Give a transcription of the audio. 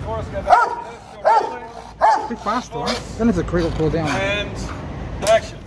Pretty fast, though. Then it's a critical cool down. And action.